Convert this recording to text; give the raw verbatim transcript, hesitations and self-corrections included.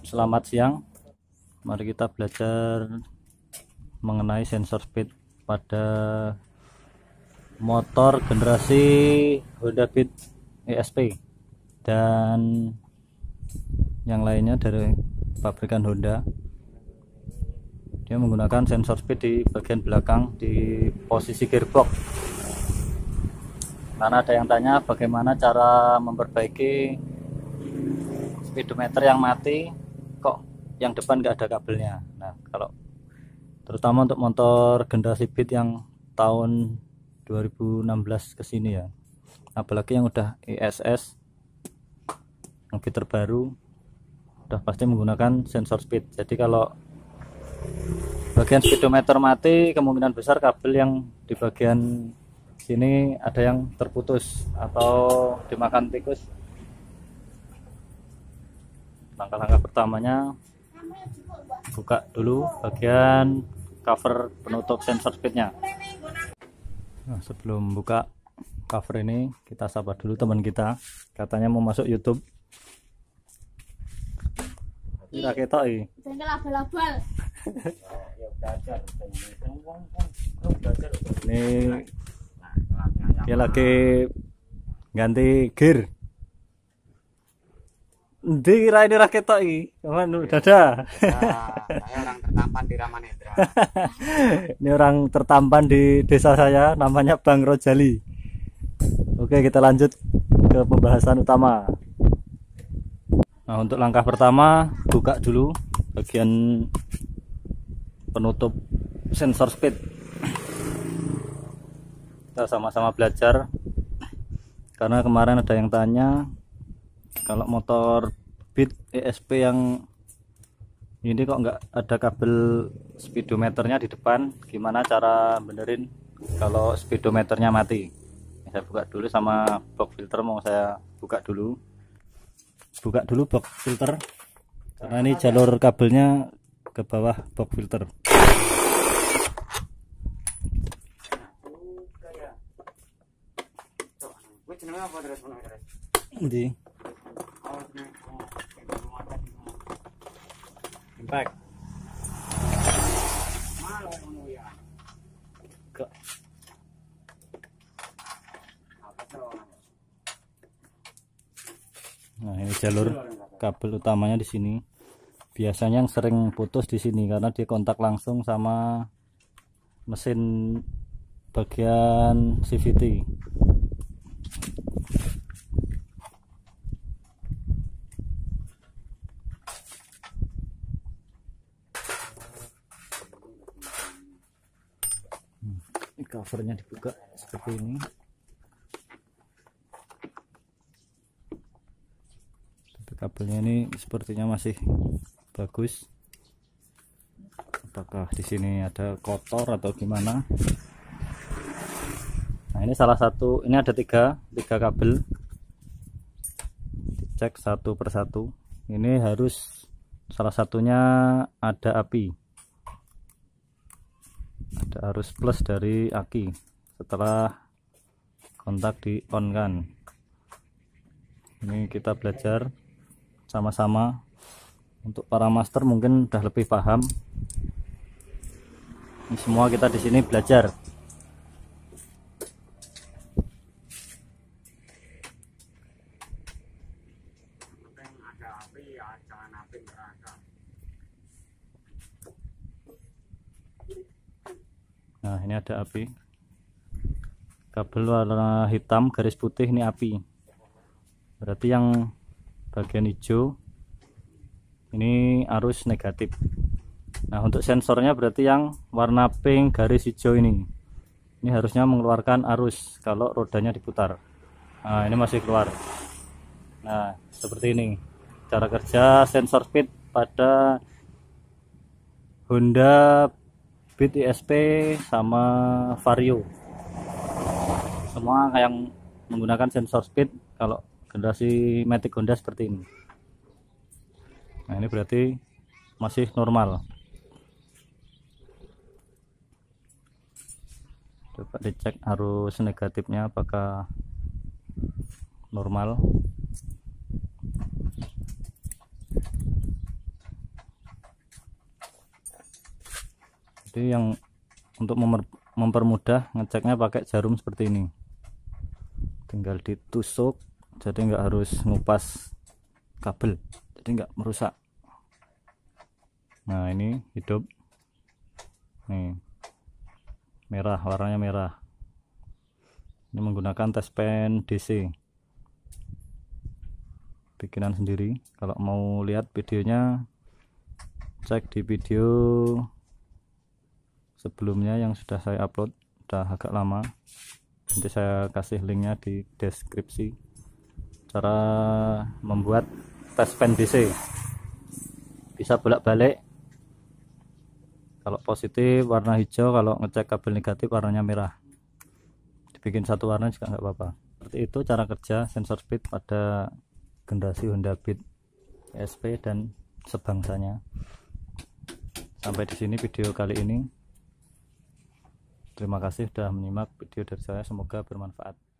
Selamat siang. Mari kita belajar mengenai sensor speed pada motor generasi Honda Beat E S P dan yang lainnya dari pabrikan Honda. Dia menggunakan sensor speed di bagian belakang di posisi gearbox. Karena ada yang tanya bagaimana cara memperbaiki speedometer yang mati, kok yang depan nggak ada kabelnya. Nah, kalau terutama untuk motor generasi Beat yang tahun dua ribu enam belas ke sini ya, apalagi yang udah E S S yang Beat terbaru, udah pasti menggunakan sensor speed. Jadi kalau bagian speedometer mati, kemungkinan besar kabel yang di bagian sini ada yang terputus atau dimakan tikus. Langkah-langkah pertamanya, buka dulu bagian cover penutup sensor speednya. Nah, sebelum buka cover ini, kita sapa dulu teman kita, katanya mau masuk YouTube. Ini ketok iki. Jengkel abal-abal. Ini dia lagi ganti gear. Ndi kira ini raket tok iki. Mana dada. Saya orang tertampan di Ramanendra. Ini orang tertampan di desa saya, namanya Bang Rojali. Oke, kita lanjut ke pembahasan utama. Nah, untuk langkah pertama, buka dulu bagian penutup sensor speed. Kita sama-sama belajar, karena kemarin ada yang tanya kalau motor Beat E S P yang ini kok nggak ada kabel speedometernya di depan, gimana cara benerin kalau speedometernya mati. Saya buka dulu sama box filter, mau saya buka dulu buka dulu box filter karena ini jalur kabelnya ke bawah box filter. Ini impact. Nah, ini jalur kabel utamanya di sini. Biasanya yang sering putus di sini karena dia kontak langsung sama mesin bagian C V T. Ini covernya dibuka seperti ini. Kabelnya ini sepertinya masih bagus. Apakah di sini ada kotor atau gimana? Nah, ini salah satu, ini ada tiga tiga kabel. Dicek satu persatu. Ini harus salah satunya ada api. Ada arus plus dari aki setelah kontak di on kan. Ini kita belajar sama-sama. Untuk para master mungkin udah lebih paham. Ini semua kita di sini belajar. Nah, ini ada api. Kabel warna hitam garis putih ini api. Berarti yang bagian hijau ini arus negatif. Nah, untuk sensornya berarti yang warna pink garis hijau ini ini harusnya mengeluarkan arus kalau rodanya diputar. Nah, ini masih keluar. Nah, seperti ini cara kerja sensor speed pada Honda Beat E S P sama Vario. Semua yang menggunakan sensor speed kalau generasi Matic Honda seperti ini. Nah, ini berarti masih normal. Coba dicek arus negatifnya apakah normal. Jadi yang untuk memper, mempermudah ngeceknya pakai jarum seperti ini, tinggal ditusuk, jadi nggak harus ngupas kabel, jadi nggak merusak. Nah ini hidup nih, merah, warnanya merah. Ini menggunakan test pen D C bikinan sendiri. Kalau mau lihat videonya, cek di video sebelumnya yang sudah saya upload, udah agak lama, nanti saya kasih linknya di deskripsi. Cara membuat test pen D C, bisa bolak-balik, kalau positif warna hijau, kalau ngecek kabel negatif warnanya merah. Dibikin satu warna juga nggak apa-apa. Seperti itu cara kerja sensor speed pada generasi Honda Beat E S P dan sebangsanya. Sampai di sini video kali ini. Terima kasih sudah menyimak video dari saya, semoga bermanfaat.